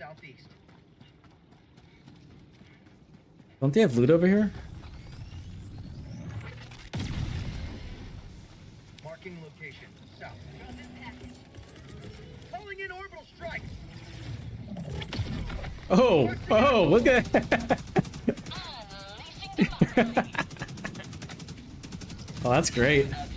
southeast. Don't they have loot over here? Marking location south. Calling in orbital strike. Oh, oh, look at Oh, that's great.